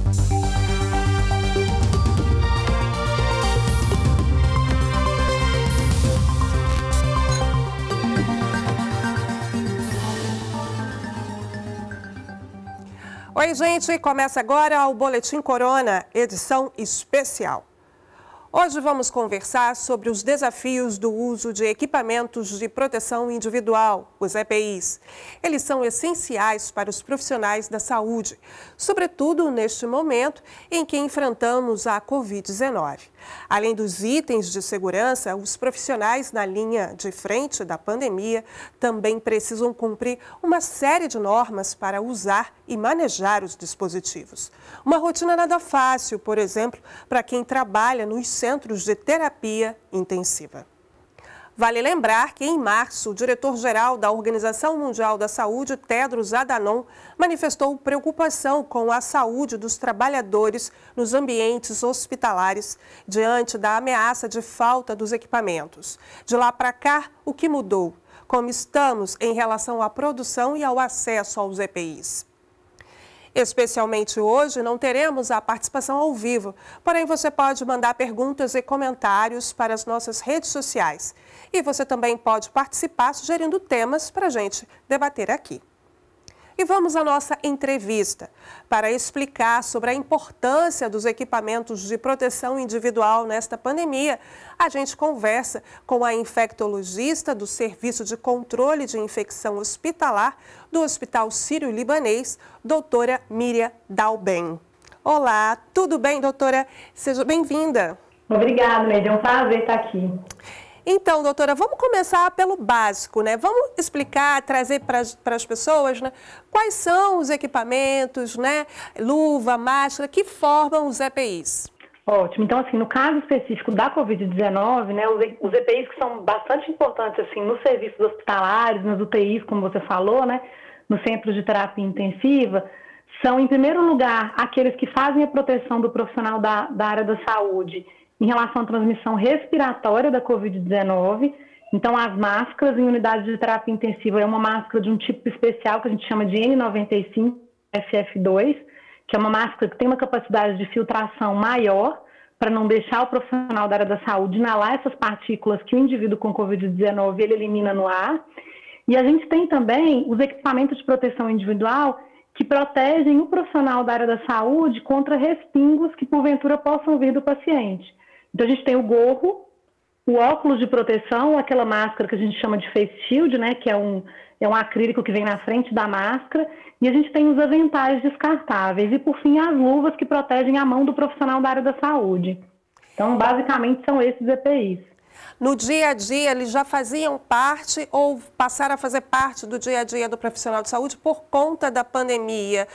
Oi, gente, começa agora o Boletim Corona, edição especial. Hoje vamos conversar sobre os desafios do uso de equipamentos de proteção individual, os EPIs. Eles são essenciais para os profissionais da saúde, sobretudo neste momento em que enfrentamos a Covid-19. Além dos itens de segurança, os profissionais na linha de frente da pandemia também precisam cumprir uma série de normas para usar e manejar os dispositivos. Uma rotina nada fácil, por exemplo, para quem trabalha nos centros de terapia intensiva. Vale lembrar que, em março, o diretor-geral da Organização Mundial da Saúde, Tedros Adhanom, manifestou preocupação com a saúde dos trabalhadores nos ambientes hospitalares diante da ameaça de falta dos equipamentos. De lá para cá, o que mudou? Como estamos em relação à produção e ao acesso aos EPIs? Especialmente hoje, não teremos a participação ao vivo, porém você pode mandar perguntas e comentários para as nossas redes sociais. E você também pode participar sugerindo temas para a gente debater aqui. E vamos à nossa entrevista para explicar sobre a importância dos equipamentos de proteção individual nesta pandemia. A gente conversa com a infectologista do Serviço de Controle de Infecção Hospitalar do Hospital Sírio-Libanês, doutora Miriam Dalben. Olá, tudo bem, doutora? Seja bem-vinda. Obrigada, Neide. É um prazer estar aqui. Então, doutora, vamos começar pelo básico, né? Vamos explicar, trazer para as pessoas, né, quais são os equipamentos, né, luva, máscara, que formam os EPIs. Ótimo. Então, assim, no caso específico da Covid-19, né, os EPIs que são bastante importantes, assim, nos serviços hospitalares, nas UTIs, como você falou, né, nos centros de terapia intensiva, são, em primeiro lugar, aqueles que fazem a proteção do profissional da área da saúde em relação à transmissão respiratória da Covid-19. Então, as máscaras em unidade de terapia intensiva é uma máscara de um tipo especial que a gente chama de N95 FF2, que é uma máscara que tem uma capacidade de filtração maior para não deixar o profissional da área da saúde inalar essas partículas que o indivíduo com Covid-19 ele elimina no ar. E a gente tem também os equipamentos de proteção individual que protegem o profissional da área da saúde contra respingos que porventura possam vir do paciente. Então, a gente tem o gorro, o óculos de proteção, aquela máscara que a gente chama de face shield, né, que é um acrílico que vem na frente da máscara, e a gente tem os aventais descartáveis e, por fim, as luvas que protegem a mão do profissional da área da saúde. Então, basicamente, são esses EPIs. No dia a dia, eles já faziam parte ou passaram a fazer parte do dia a dia do profissional de saúde por conta da pandemia?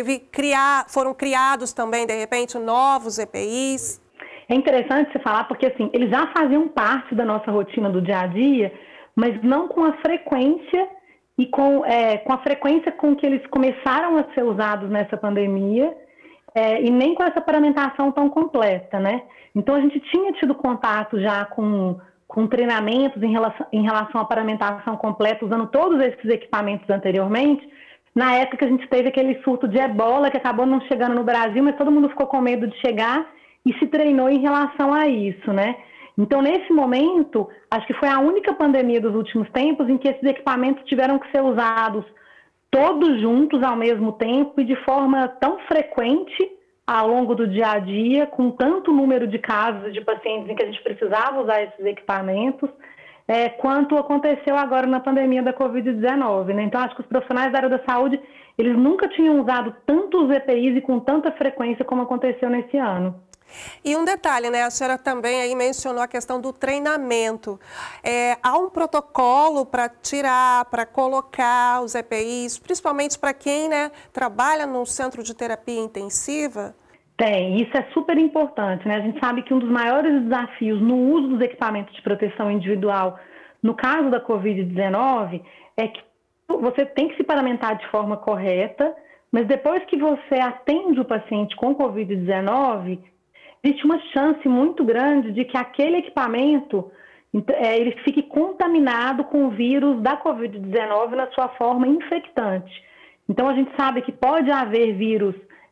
Foram criados também, de repente, novos EPIs? É interessante você falar porque, assim, eles já faziam parte da nossa rotina do dia a dia, mas não com a frequência e com a frequência com que eles começaram a ser usados nessa pandemia e nem com essa paramentação tão completa, né? Então, a gente tinha tido contato já com treinamentos em relação à paramentação completa, usando todos esses equipamentos anteriormente, na época que a gente teve aquele surto de ebola que acabou não chegando no Brasil, mas todo mundo ficou com medo de chegar e se treinou em relação a isso, né? Então, nesse momento, acho que foi a única pandemia dos últimos tempos em que esses equipamentos tiveram que ser usados todos juntos ao mesmo tempo e de forma tão frequente ao longo do dia a dia, com tanto número de casos de pacientes em que a gente precisava usar esses equipamentos, quanto aconteceu agora na pandemia da Covid-19, né? Então, acho que os profissionais da área da saúde, eles nunca tinham usado tantos EPIs e com tanta frequência como aconteceu nesse ano. E um detalhe, né? A senhora também aí mencionou a questão do treinamento. Há um protocolo para tirar, para colocar os EPIs, principalmente para quem, né, trabalha no centro de terapia intensiva? Tem, isso é super importante, né? A gente sabe que um dos maiores desafios no uso dos equipamentos de proteção individual, no caso da Covid-19, é que você tem que se paramentar de forma correta, mas depois que você atende o paciente com Covid-19, existe uma chance muito grande de que aquele equipamento ele fique contaminado com o vírus da Covid-19 na sua forma infectante. Então, a gente sabe que pode haver vírus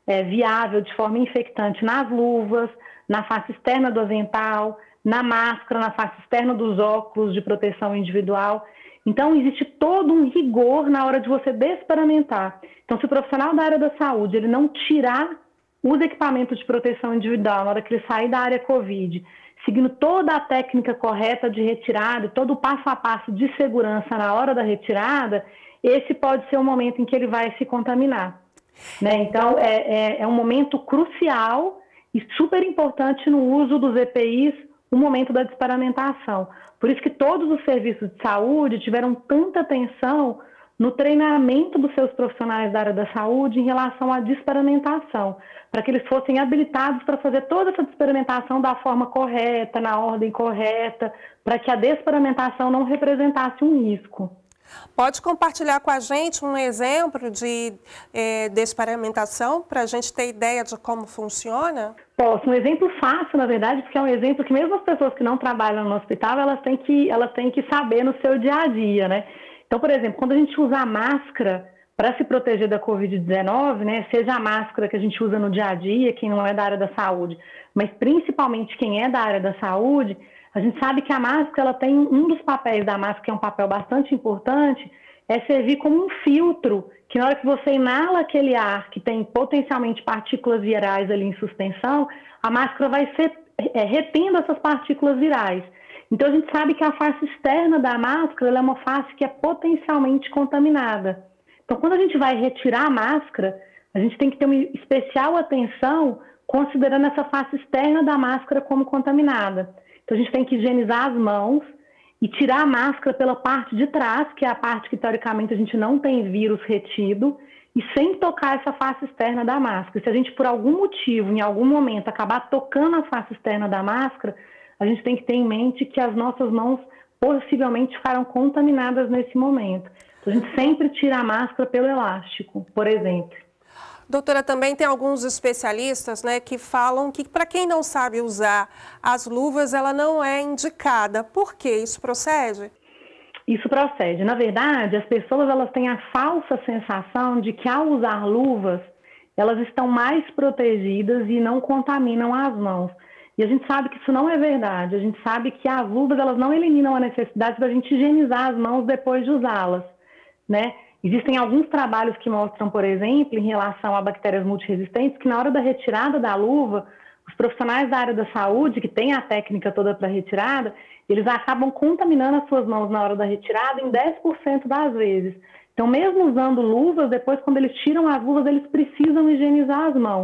viável de forma infectante nas luvas, na face externa do avental, na máscara, na face externa dos óculos de proteção individual. Então, existe todo um rigor na hora de você desparamentar. Então, se o profissional da área da saúde ele não tirar os equipamentos de proteção individual na hora que ele sair da área COVID, seguindo toda a técnica correta de retirada, todo o passo a passo de segurança na hora da retirada, esse pode ser o momento em que ele vai se contaminar. Né? Então, é um momento crucial e super importante no uso dos EPIs, o momento da desparamentação. Por isso que todos os serviços de saúde tiveram tanta atenção no treinamento dos seus profissionais da área da saúde em relação à desparamentação, para que eles fossem habilitados para fazer toda essa desparamentação da forma correta, na ordem correta, para que a desparamentação não representasse um risco. Pode compartilhar com a gente um exemplo de desparamentação para a gente ter ideia de como funciona? Posso. Um exemplo fácil, na verdade, porque é um exemplo que mesmo as pessoas que não trabalham no hospital, elas têm que saber no seu dia a dia, né? Então, por exemplo, quando a gente usa a máscara para se proteger da Covid-19, né, seja a máscara que a gente usa no dia a dia, quem não é da área da saúde, mas principalmente quem é da área da saúde, a gente sabe que a máscara, ela tem um dos papéis da máscara, que é um papel bastante importante, é servir como um filtro, que na hora que você inala aquele ar que tem potencialmente partículas virais ali em suspensão, a máscara vai ser retendo essas partículas virais. Então, a gente sabe que a face externa da máscara ela é uma face que é potencialmente contaminada. Então, quando a gente vai retirar a máscara, a gente tem que ter uma especial atenção considerando essa face externa da máscara como contaminada. Então, a gente tem que higienizar as mãos e tirar a máscara pela parte de trás, que é a parte que, teoricamente, a gente não tem vírus retido, e sem tocar essa face externa da máscara. Se a gente, por algum motivo, em algum momento, acabar tocando a face externa da máscara, a gente tem que ter em mente que as nossas mãos possivelmente ficaram contaminadas nesse momento. Então, a gente sempre tira a máscara pelo elástico, por exemplo. Doutora, também tem alguns especialistas, né, que falam que para quem não sabe usar as luvas, ela não é indicada. Por que isso procede? Isso procede. Na verdade, as pessoas elas têm a falsa sensação de que ao usar luvas, elas estão mais protegidas e não contaminam as mãos. E a gente sabe que isso não é verdade. A gente sabe que as luvas elas não eliminam a necessidade da gente higienizar as mãos depois de usá-las, né? Existem alguns trabalhos que mostram, por exemplo, em relação a bactérias multiresistentes, que na hora da retirada da luva, os profissionais da área da saúde, que têm a técnica toda para retirada, eles acabam contaminando as suas mãos na hora da retirada em 10% das vezes. Então, mesmo usando luvas, depois, quando eles tiram as luvas, eles precisam higienizar as mãos.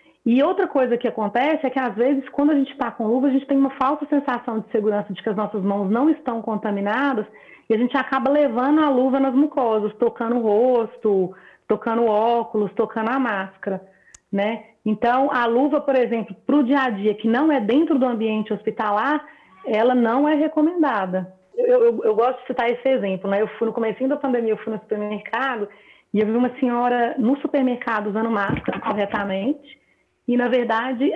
E outra coisa que acontece é que, às vezes, quando a gente está com luva, a gente tem uma falsa sensação de segurança de que as nossas mãos não estão contaminadas e a gente acaba levando a luva nas mucosas, tocando o rosto, tocando o óculos, tocando a máscara, né? Então, a luva, por exemplo, para o dia a dia, que não é dentro do ambiente hospitalar, ela não é recomendada. Eu gosto de citar esse exemplo, né? Eu fui no comecinho da pandemia, eu fui no supermercado e eu vi uma senhora no supermercado usando máscara corretamente e, na verdade,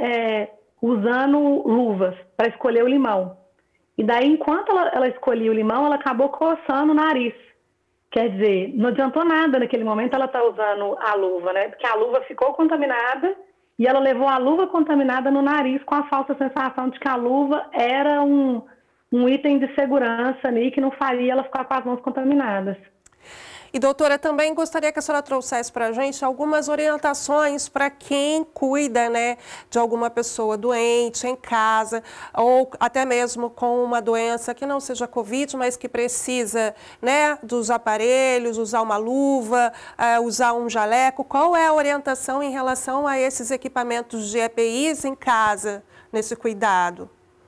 usando luvas para escolher o limão. E daí, enquanto ela escolhia o limão, ela acabou coçando o nariz. Quer dizer, não adiantou nada naquele momento ela estar usando a luva, né? Porque a luva ficou contaminada e ela levou a luva contaminada no nariz com a falsa sensação de que a luva era um item de segurança ali que não faria ela ficar com as mãos contaminadas. E, doutora, também gostaria que a senhora trouxesse para a gente algumas orientações para quem cuida, né, de alguma pessoa doente em casa ou até mesmo com uma doença que não seja Covid, mas que precisa, né, dos aparelhos, usar uma luva, usar um jaleco. Qual é a orientação em relação a esses equipamentos de EPIs em casa, nesse cuidado?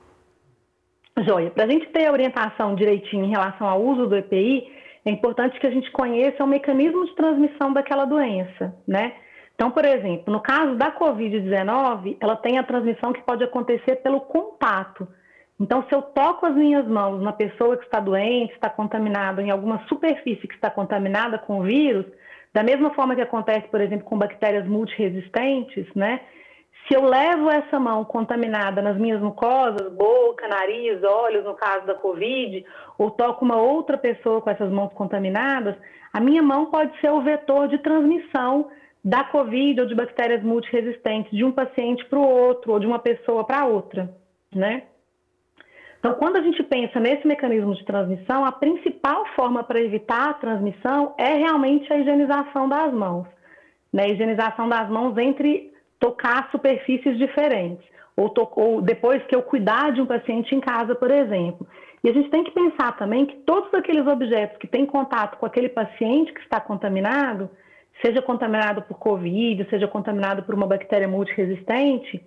Joia, para a gente ter a orientação direitinho em relação ao uso do EPI, é importante que a gente conheça o mecanismo de transmissão daquela doença, né? Então, por exemplo, no caso da Covid-19, ela tem a transmissão que pode acontecer pelo contato. Então, se eu toco as minhas mãos na pessoa que está doente, está contaminada, em alguma superfície que está contaminada com o vírus, da mesma forma que acontece, por exemplo, com bactérias multiresistentes, né? Se eu levo essa mão contaminada nas minhas mucosas, boca, nariz, olhos, no caso da Covid, ou toco uma outra pessoa com essas mãos contaminadas, a minha mão pode ser o vetor de transmissão da Covid ou de bactérias multiresistentes de um paciente para o outro ou de uma pessoa para outra, né? Então, quando a gente pensa nesse mecanismo de transmissão, a principal forma para evitar a transmissão é realmente a higienização das mãos, né? A higienização das mãos entre tocar superfícies diferentes, ou depois que eu cuidar de um paciente em casa, por exemplo. E a gente tem que pensar também que todos aqueles objetos que têm contato com aquele paciente que está contaminado, seja contaminado por Covid, seja contaminado por uma bactéria multiresistente,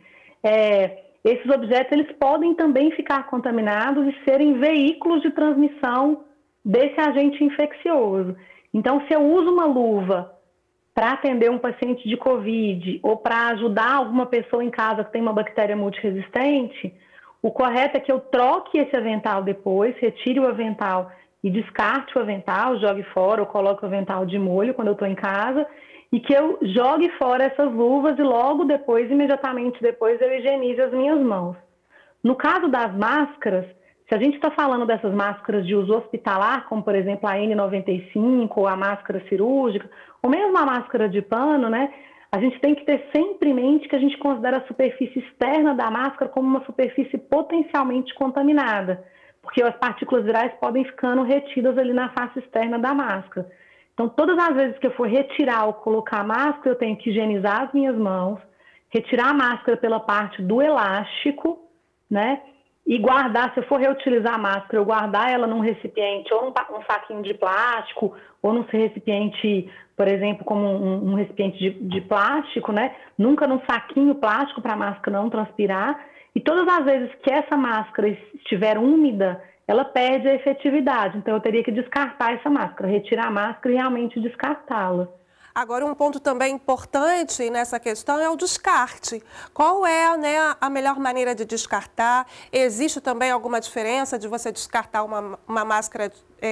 esses objetos eles podem também ficar contaminados e serem veículos de transmissão desse agente infeccioso. Então, se eu uso uma luva para atender um paciente de Covid ou para ajudar alguma pessoa em casa que tem uma bactéria multiresistente, o correto é que eu troque esse avental depois, retire o avental e descarte o avental, jogue fora ou coloque o avental de molho quando eu estou em casa, e que eu jogue fora essas luvas e logo depois, imediatamente depois, eu higienize as minhas mãos. No caso das máscaras, se a gente está falando dessas máscaras de uso hospitalar, como por exemplo a N95 ou a máscara cirúrgica, ou mesmo a máscara de pano, né? A gente tem que ter sempre em mente que a gente considera a superfície externa da máscara como uma superfície potencialmente contaminada, porque as partículas virais podem ficando retidas ali na face externa da máscara. Então, todas as vezes que eu for retirar ou colocar a máscara, eu tenho que higienizar as minhas mãos, retirar a máscara pela parte do elástico, né? E guardar, se eu for reutilizar a máscara, eu guardar ela num recipiente, ou num saquinho de plástico, ou num recipiente, por exemplo, como um recipiente de plástico, né? Nunca num saquinho plástico para a máscara não transpirar. E todas as vezes que essa máscara estiver úmida, ela perde a efetividade. Então, eu teria que descartar essa máscara, retirar a máscara e realmente descartá-la. Agora, um ponto também importante nessa questão é o descarte. Qual é, né, a melhor maneira de descartar? Existe também alguma diferença de você descartar uma máscara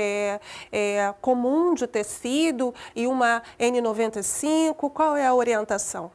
comum de tecido e uma N95? Qual é a orientação?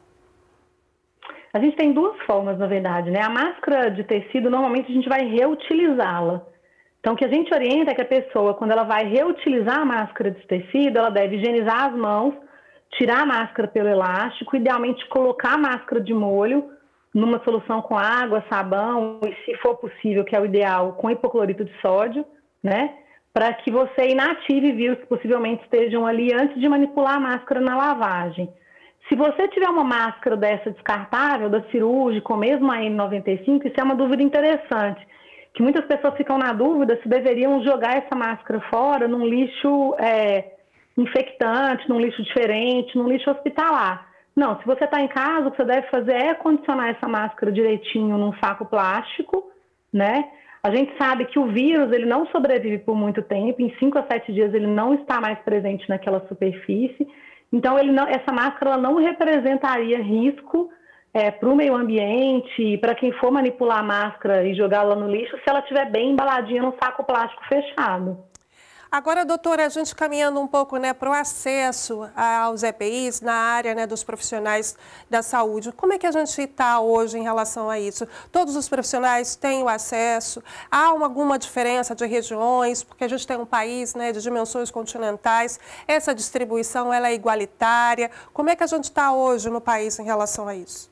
A gente tem duas formas, na verdade, né? A máscara de tecido, normalmente a gente vai reutilizá-la. Então, o que a gente orienta é que a pessoa, quando ela vai reutilizar a máscara de tecido, ela deve higienizar as mãos, tirar a máscara pelo elástico, idealmente colocar a máscara de molho numa solução com água, sabão, e se for possível, que é o ideal, com hipoclorito de sódio, né? Para que você inative vírus que possivelmente estejam ali antes de manipular a máscara na lavagem. Se você tiver uma máscara dessa descartável, da cirúrgica, ou mesmo a N95, isso é uma dúvida interessante, que muitas pessoas ficam na dúvida se deveriam jogar essa máscara fora num lixo infectante, num lixo diferente, num lixo hospitalar. Não, se você está em casa, o que você deve fazer é condicionar essa máscara direitinho num saco plástico, né? A gente sabe que o vírus, ele não sobrevive por muito tempo, em 5 a 7 dias ele não está mais presente naquela superfície, então essa máscara ela não representaria risco para o meio ambiente, para quem for manipular a máscara e jogá-la no lixo, se ela estiver bem embaladinha num saco plástico fechado. Agora, doutora, a gente caminhando um pouco, né, para o acesso aos EPIs na área, né, dos profissionais da saúde. Como é que a gente está hoje em relação a isso? Todos os profissionais têm o acesso? Há alguma diferença de regiões? Porque a gente tem um país, né, de dimensões continentais. Essa distribuição ela é igualitária? Como é que a gente está hoje no país em relação a isso?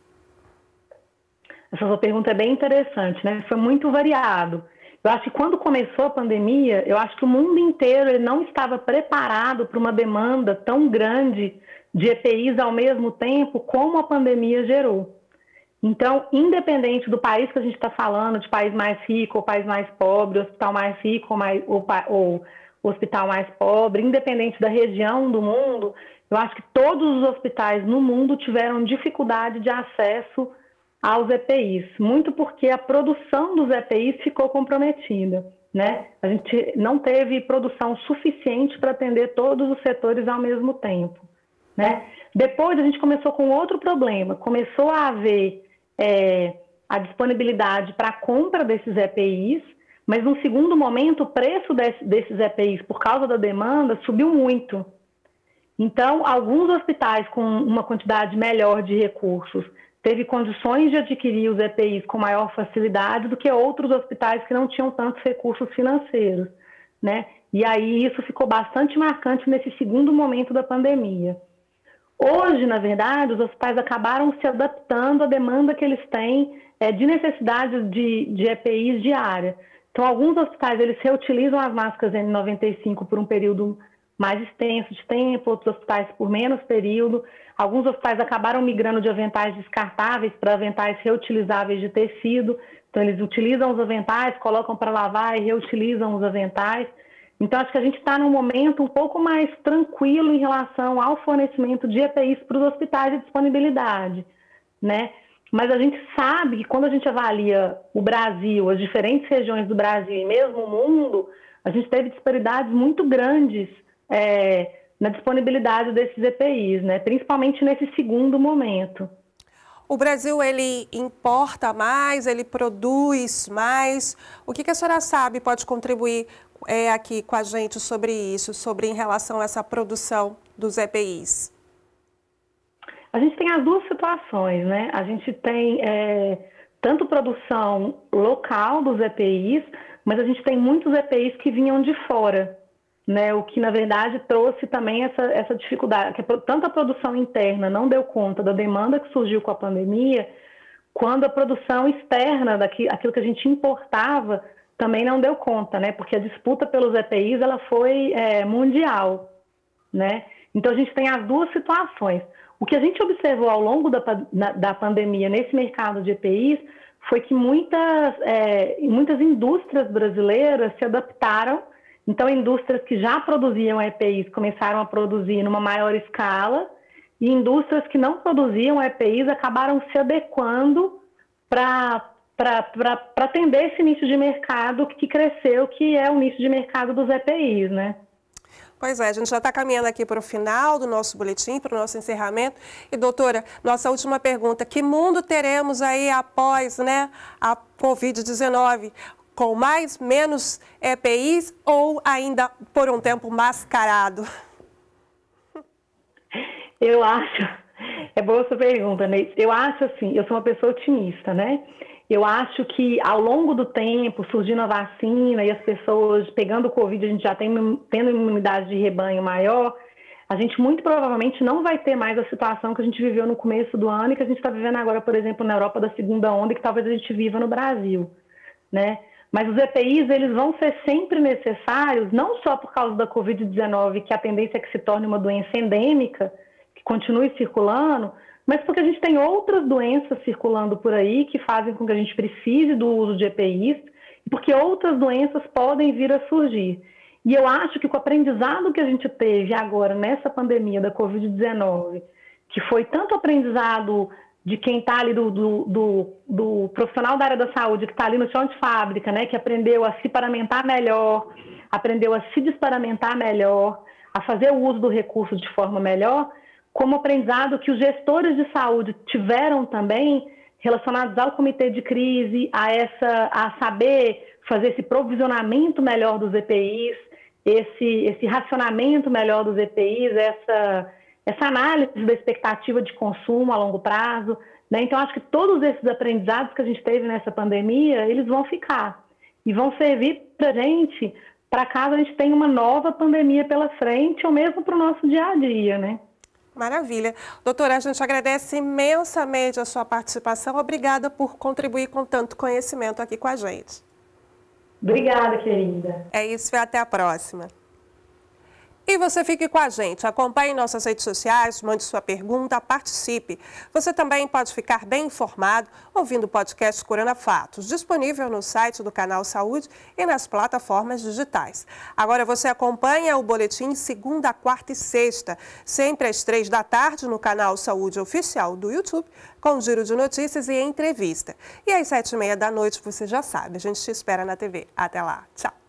Essa sua pergunta é bem interessante, né? Foi muito variado. Eu acho que quando começou a pandemia, eu acho que o mundo inteiro ele não estava preparado para uma demanda tão grande de EPIs ao mesmo tempo como a pandemia gerou. Então, independente do país que a gente está falando, de país mais rico ou país mais pobre, hospital mais rico ou hospital mais pobre, independente da região do mundo, eu acho que todos os hospitais no mundo tiveram dificuldade de acesso aos EPIs, muito porque a produção dos EPIs ficou comprometida, né? A gente não teve produção suficiente para atender todos os setores ao mesmo tempo, né? Depois a gente começou com outro problema, começou a haver a disponibilidade para a compra desses EPIs, mas num segundo momento o preço desses EPIs, por causa da demanda, subiu muito. Então, alguns hospitais com uma quantidade melhor de recursos teve condições de adquirir os EPIs com maior facilidade do que outros hospitais que não tinham tantos recursos financeiros, né? E aí isso ficou bastante marcante nesse segundo momento da pandemia. Hoje, na verdade, os hospitais acabaram se adaptando à demanda que eles têm de necessidade de EPIs diária. Então, alguns hospitais eles reutilizam as máscaras N95 por um período mais extenso de tempo, outros hospitais por menos período. Alguns hospitais acabaram migrando de aventais descartáveis para aventais reutilizáveis de tecido. Então, eles utilizam os aventais, colocam para lavar e reutilizam os aventais. Então, acho que a gente está num momento um pouco mais tranquilo em relação ao fornecimento de EPIs para os hospitais de disponibilidade, né? Mas a gente sabe que quando a gente avalia o Brasil, as diferentes regiões do Brasil e mesmo o mundo, a gente teve disparidades muito grandes na disponibilidade desses EPIs, né? Principalmente nesse segundo momento. O Brasil, ele importa mais, ele produz mais. O que a senhora sabe pode contribuir aqui com a gente sobre isso, em relação a essa produção dos EPIs? A gente tem as duas situações, né? A gente tem tanto produção local dos EPIs, mas a gente tem muitos EPIs que vinham de fora, né? O que, na verdade, trouxe também essa dificuldade, que tanto a produção interna não deu conta da demanda que surgiu com a pandemia, quando a produção externa, aquilo que a gente importava, também não deu conta, né? Porque a disputa pelos EPIs ela foi mundial, né? Então, a gente tem as duas situações. O que a gente observou ao longo da pandemia nesse mercado de EPIs foi que muitas indústrias brasileiras se adaptaram. Então, indústrias que já produziam EPIs começaram a produzir numa maior escala e indústrias que não produziam EPIs acabaram se adequando para atender esse nicho de mercado que cresceu, que é o nicho de mercado dos EPIs, né? Pois é, a gente já está caminhando aqui para o final do nosso boletim, para o nosso encerramento. E, doutora, nossa última pergunta, que mundo teremos aí após, né, a Covid-19? Com mais, menos EPIs ou ainda por um tempo mascarado? Eu acho, é boa essa pergunta, Neide. Eu acho assim, eu sou uma pessoa otimista, né? Eu acho que ao longo do tempo, surgindo a vacina e as pessoas pegando o Covid, a gente já tendo imunidade de rebanho maior, a gente muito provavelmente não vai ter mais a situação que a gente viveu no começo do ano e que a gente está vivendo agora, por exemplo, na Europa da segunda onda e que talvez a gente viva no Brasil, né? Mas os EPIs, eles vão ser sempre necessários, não só por causa da Covid-19, que a tendência é que se torne uma doença endêmica, que continue circulando, mas porque a gente tem outras doenças circulando por aí que fazem com que a gente precise do uso de EPIs, e porque outras doenças podem vir a surgir. E eu acho que com o aprendizado que a gente teve agora nessa pandemia da Covid-19, que foi tanto aprendizado de quem está ali do profissional da área da saúde, que está ali no chão de fábrica, né, que aprendeu a se paramentar melhor, aprendeu a se desparamentar melhor, a fazer o uso do recurso de forma melhor, como aprendizado que os gestores de saúde tiveram também relacionados ao comitê de crise, a saber fazer esse provisionamento melhor dos EPIs, esse racionamento melhor dos EPIs, essa análise da expectativa de consumo a longo prazo, né? Então, acho que todos esses aprendizados que a gente teve nessa pandemia, eles vão ficar e vão servir para a gente, para caso a gente tenha uma nova pandemia pela frente ou mesmo para o nosso dia a dia, né? Maravilha. Doutora, a gente agradece imensamente a sua participação. Obrigada por contribuir com tanto conhecimento aqui com a gente. Obrigada, querida. É isso e até a próxima. E você fique com a gente, acompanhe nossas redes sociais, mande sua pergunta, participe. Você também pode ficar bem informado ouvindo o podcast Corona Fatos, disponível no site do Canal Saúde e nas plataformas digitais. Agora você acompanha o boletim segunda, quarta e sexta, sempre às 3 da tarde no Canal Saúde Oficial do YouTube, com giro de notícias e entrevista. E às 7h30 da noite, você já sabe, a gente te espera na TV. Até lá, tchau.